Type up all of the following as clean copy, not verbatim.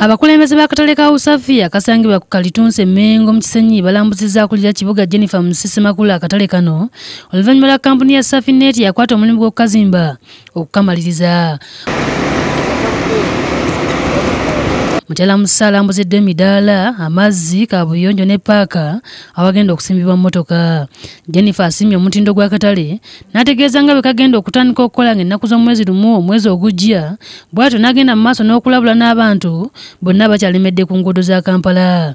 Abakulembeze b'akatale ka Usafi akasangibwa ku Kalitunsi Mengo mu Kisenyi balambuzizza akulira kibuga Jennifer Musisi makulu akatale kano oluvannyuma lwa kampuni ya Safinet yakwata omulimu gw'okukazimba okukamaliriza. Mukyala Musisi alambuzidde emidaala, amazzi, kaabuyonjo ne paaka awagenda okusimbibwa mmotoka. Jennifer asiimye omutindo gw'akatale n'ategeeza nga bwe kagenda okutandika okukola ng'ennaku z'omwezi lumu omwezi ogujja, bw'atyo n'agenda mu maaso n'okulabula n'abantu bonna bakyalemedde ku nguudo za Kampala.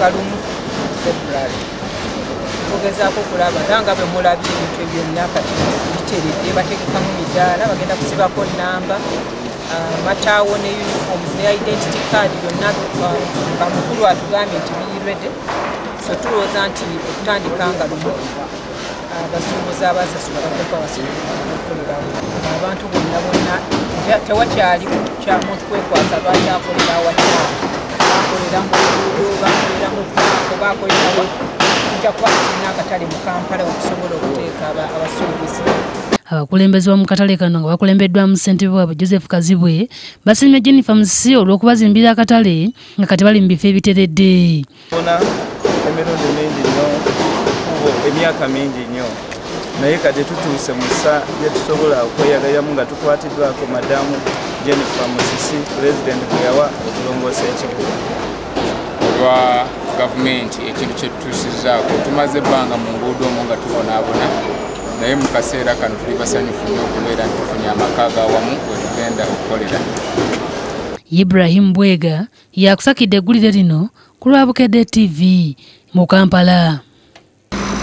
Tugezaako okulaba nga bwe mulabye ebintu byonna kati biteredde bategekamu midaala bagenda kusibako nnamba mataawo ne uniforms ne identity card byonna bamukulu atugambye nti biyirwedde, so tulowooza nti okutandika nga lumu abasuubuzi abasasula bateekwa basoboleramu abantu bonna tewakyali muntu kwekwasa lwakyakolera awakyala bakolera mu nguudo bakolera mu paako bakolera akatale mu Kampala okusobola okuteeka abasuubuzi. Abakulembeze b'omu katale kano nga bakulembeddwamu ssentebe waabwe Joseph Kazibwe basiimye Jennifer Musisi olw'okubazimbira akatale nga kati bali mu bifo ebiteredde. Emirundi mingi nnyo, emyaka mingi nnyo, naye kati tutuuse mu ssa lye tusobola okweyagalamu nga tukwatiddwako madamu Jennifer Musisi pulezidenti gwe yawa okulongoosa ekibuga. Olwa gavumenti ekintu kye tutuusizzaako tumaze ebbanga mu nguudo omwo nga tubonaabona, naye mu kaseera kano tuli basanyufu nnyo okubeera nti tufunye amaka ag'awamu we tugenda okukolera. Ibrahim Bwega yakusakidde eggulire lino ku Alabudde TV mu Kampala.